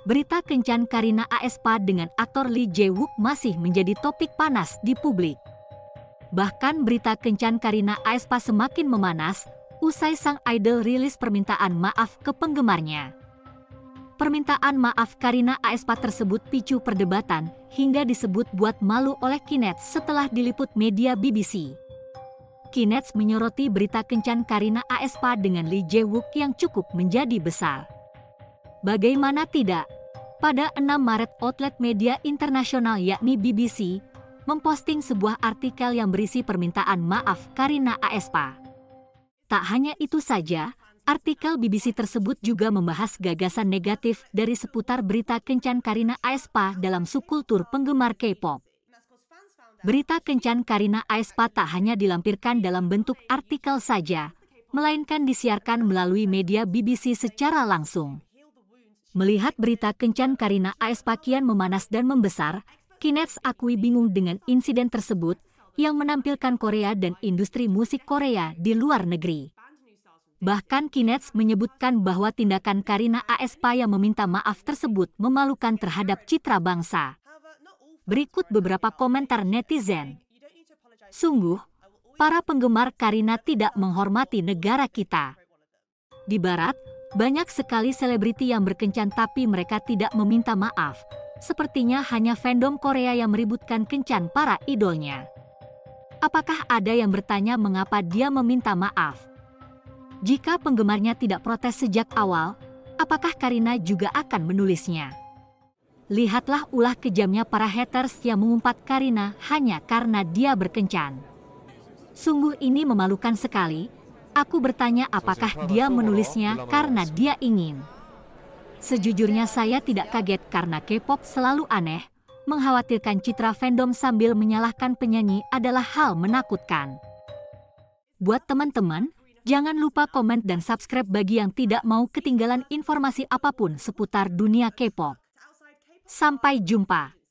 Berita kencan Karina Aespa dengan aktor Lee Jae-wook masih menjadi topik panas di publik. Bahkan berita kencan Karina Aespa semakin memanas usai sang idol rilis permintaan maaf ke penggemarnya. Permintaan maaf Karina Aespa tersebut picu perdebatan hingga disebut buat malu oleh Kinets setelah diliput media BBC. Kinets menyoroti berita kencan Karina Aespa dengan Lee Jae-wook yang cukup menjadi besar. Bagaimana tidak? Pada 6 Maret outlet media internasional yakni BBC memposting sebuah artikel yang berisi permintaan maaf Karina Aespa. Tak hanya itu saja, artikel BBC tersebut juga membahas gagasan negatif dari seputar berita kencan Karina Aespa dalam subkultur penggemar K-pop. Berita kencan Karina Aespa tak hanya dilampirkan dalam bentuk artikel saja, melainkan disiarkan melalui media BBC secara langsung. Melihat berita kencan Karina Aespa kian memanas dan membesar, Kinets akui bingung dengan insiden tersebut yang menampilkan Korea dan industri musik Korea di luar negeri. Bahkan Kinets menyebutkan bahwa tindakan Karina Aespa yang meminta maaf tersebut memalukan terhadap citra bangsa. Berikut beberapa komentar netizen. Sungguh, para penggemar Karina tidak menghormati negara kita. Di Barat, banyak sekali selebriti yang berkencan tapi mereka tidak meminta maaf. Sepertinya hanya fandom Korea yang meributkan kencan para idolnya. Apakah ada yang bertanya mengapa dia meminta maaf? Jika penggemarnya tidak protes sejak awal, apakah Karina juga akan menulisnya? Lihatlah ulah kejamnya para haters yang mengumpat Karina hanya karena dia berkencan. Sungguh ini memalukan sekali. Aku bertanya apakah dia menulisnya karena dia ingin. Sejujurnya saya tidak kaget karena K-pop selalu aneh. Mengkhawatirkan citra fandom sambil menyalahkan penyanyi adalah hal menakutkan. Buat teman-teman, jangan lupa komen dan subscribe bagi yang tidak mau ketinggalan informasi apapun seputar dunia K-pop. Sampai jumpa.